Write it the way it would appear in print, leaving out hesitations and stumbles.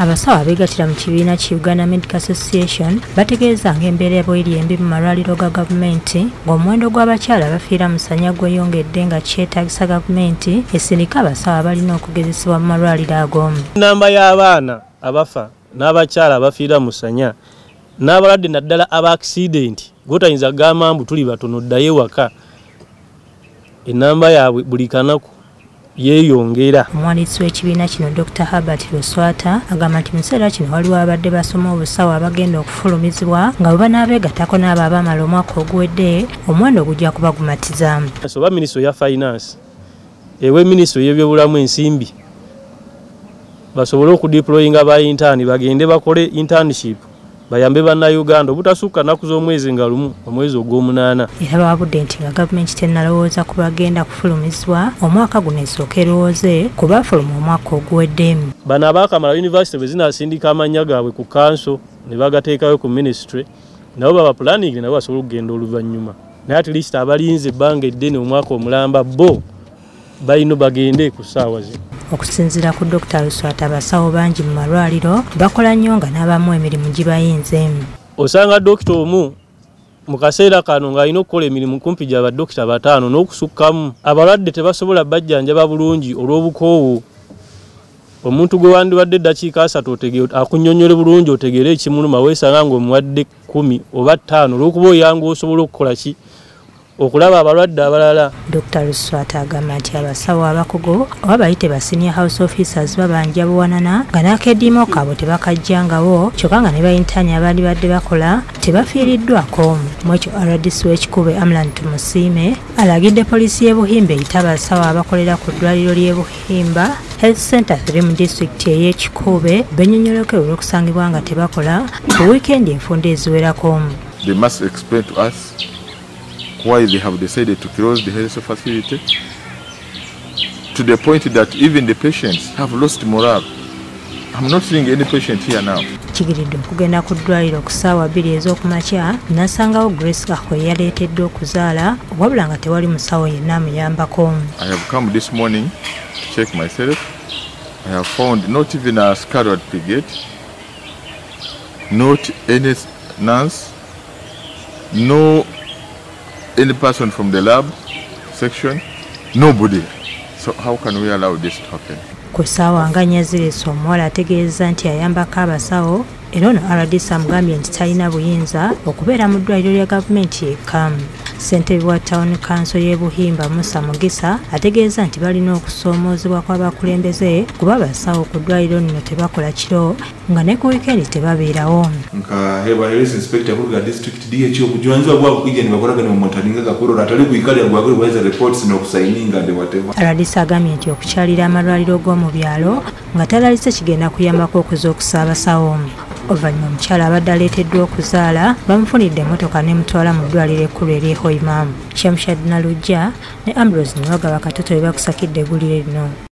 Abasawo abeegattira mu kibiina ki Uganda Medical Association bategeeza ng'embeera bw'eri embi mu malwaliro ga gavumenti ng'omuwendo gw'abakyala abafiira mu ssanya gweyongedde nga kyetaagisa gavumenti esindike abasawo abalina okugezesebwa mu malwaliro ago. Nnamba y'abaana abafa n'abakyala abafiira mu ssanya n'abalwadde naddala aba accident gotayinza gamba mbu tuli batono ddayo ewaka ennamba yaabwe buli kanaku yeeyongera. Omuwandiisi w'ekibiina kino Dr. Herbert Luswata agamba nti mu kiseera kino waliwo abadde basoma obusawo abagenda okufulumizibwa nga bwe banaabeegattako n'abo abaamala omwaka oguwedde omuwendo gujja kuba gumatiza. Oba minisitule ya finance ewe minisitule y'ebyobulamu ensimbi basobole okudeployinga ba intern bagende bakole internship bayambe bannayuganda obutasukka nnaku z'omwezi nga lumu omwezi ogw'omunaana. Era bawabudde nti nga gavumenti tennalowooza ku bagenda kufulumizibwa omwaka guno esooka erowooze ku baafuluma omwaka oguwedde. Bano abaakamala yunivasite bwe zinaasindika amannya gaabwe ku kanso ne bagateekayo ku ministry nabo baba planning nabo basobola okugenda oluvannyuma naye at least abalinze ebbanga eddene omwaka omulamba bo balina bagende ku ssaawa zino. Okusinziira ku Dr. Luswata abasawo bangi mu malwaliro bakola nnyo nga n'abamu emirimu gibayinze. Osanga dokita omu mu kaseera kano ng'alina okukola emirimu kumpi gya badokita 5 n'okusukkamu. Abalwadde tebasobola bajjanjaba bulungi olw'obukoowu. Omuntu gwe wandibadde eddakiika 3 akunnyonnyole bulungi otegeere ekimuluma weesanga ng'omuwadde 10 oba 5 olw'okuba oyanga osobola okukola ki okulaba abalwadde abalala. Dr. Luswata agamba nti abasawo abakugu oba bayite ba senior house officers babanja buwanana nga n'akeddimo kaabwe tebakajjangawo kyokka nga ne bayintani abaali badde bakola tebafiiriddwako. Mu ekyo RDC w'ekikuube Amlant Musiime alagidde poliisi y'e Buhimba eyita abasawo abakolera ku ddwaliro ly'e Buhimba Health Center 3 mu disitulikiti ey'ekikuube bennyonnyoleko olw'okusangibwa nga tebakola ku wiikendi enfunda eziwerako. They must explain to us why they have decided to close the health facility to the point that even the patients have lost morale. I'm not seeing any patient here now. Kiviiriddeko okugenda ku ddwaliro ku ssaawa 2 ez'okumakya nasangawo Grace Kakwe yaleeteddwa okuzaala wabula nga tewali musawo yenna amuyambako. I have come this morning to check myself. I have found not even a scarlet brigade, not any nurse, no any person from the lab section, nobody. So how can we allow this to happen? Ku ssaawa nga 4 zireese omuwala ategeeza nti ayambako abasawo era ono RDC amugambye nti talina buyinza okubeera mu ddwaliro lya gavumenti yekka. Ssentebe wa Town Council y'e Buhimba Musa Mugisa ategeeza nti balina okusoomoozebwa kw'abakulembeze kuba abasawo ku ddwaliro nno tebakola kiro nga ne ku wiikendi tebabeerawo. Nka heba health inspector kuga district DHO kujuanzwa bwa kujja ni bakoraga ni monitoringa gakoro atali kuikalya gwagwe bweza reports no kusigninga and whatever. RDC agambye nti okukyalira amalwaliro g'omu byalo nga talaalise kigenda kuyambako okuza abasawo. Oluvannyuma omukyala abadde aleeteddwa okuzaala bamufunidde emmotoka n'emutwala mu ddwaliro ekkulu er'e Hoima. Shamshad Nalujja ne Ambrose Niwaga bakatoto be bakusakidde eggulire lino.